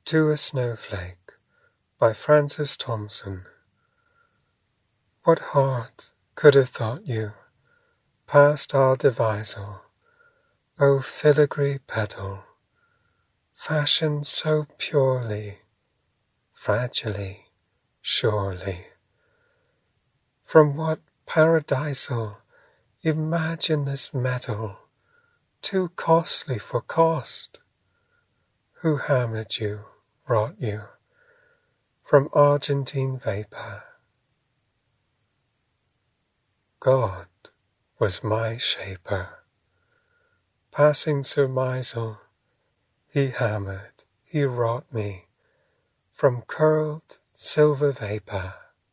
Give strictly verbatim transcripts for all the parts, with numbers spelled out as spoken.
To a Snowflake by Francis Thompson. What heart could have thought you past our devisal, O filigree petal, fashioned so purely, fragilely, surely? From what Paradisal, Imagineless metal, too costly for cost? Who hammered you, wrought you, from argentine vapor? God was my shaper. Passing surmisal, he hammered, he wrought me, from curled silver vapor.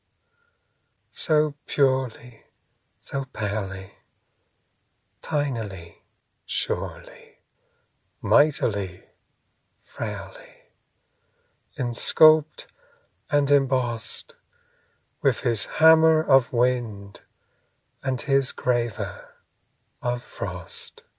So purely, so palely, tinily, surely, mightily, frailly, insculped and embossed, with his hammer of wind and his graver of frost.